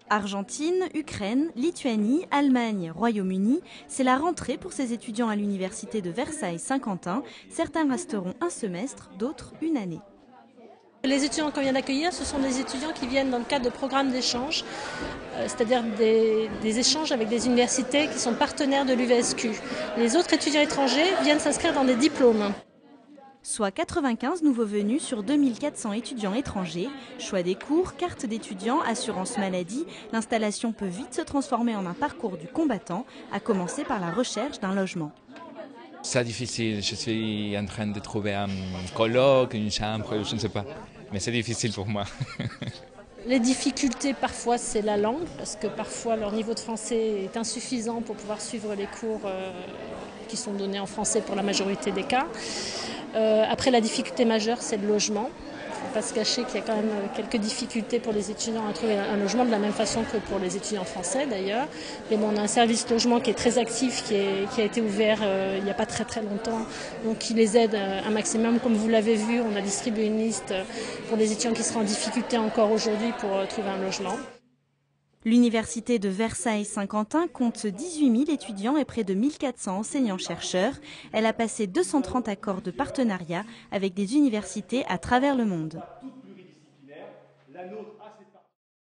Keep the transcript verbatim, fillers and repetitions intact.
Argentine, Ukraine, Lituanie, Allemagne, Royaume-Uni, c'est la rentrée pour ces étudiants à l'université de Versailles-Saint-Quentin. Certains resteront un semestre, d'autres une année. Les étudiants qu'on vient d'accueillir, ce sont des étudiants qui viennent dans le cadre de programmes d'échange, euh, c'est-à-dire des, des échanges avec des universités qui sont partenaires de l'U V S Q. Les autres étudiants étrangers viennent s'inscrire dans des diplômes. Soit quatre-vingt-quinze nouveaux venus sur deux mille quatre cents étudiants étrangers. Choix des cours, carte d'étudiant, assurance maladie, l'installation peut vite se transformer en un parcours du combattant, à commencer par la recherche d'un logement. C'est difficile, je suis en train de trouver un coloc, une chambre, je ne sais pas. Mais c'est difficile pour moi. Les difficultés parfois c'est la langue, parce que parfois leur niveau de français est insuffisant pour pouvoir suivre les cours euh, qui sont donnés en français pour la majorité des cas. Euh, après la difficulté majeure c'est le logement. Il ne faut pas se cacher qu'il y a quand même quelques difficultés pour les étudiants à trouver un logement, de la même façon que pour les étudiants français d'ailleurs. Mais bon, on a un service logement qui est très actif, qui, est, qui a été ouvert euh, il n'y a pas très très longtemps, donc qui les aide un maximum. Comme vous l'avez vu, on a distribué une liste pour les étudiants qui seraient en difficulté encore aujourd'hui pour euh, trouver un logement. L'université de Versailles-Saint-Quentin compte dix-huit mille étudiants et près de mille quatre cents enseignants-chercheurs. Elle a passé deux cent trente accords de partenariat avec des universités à travers le monde.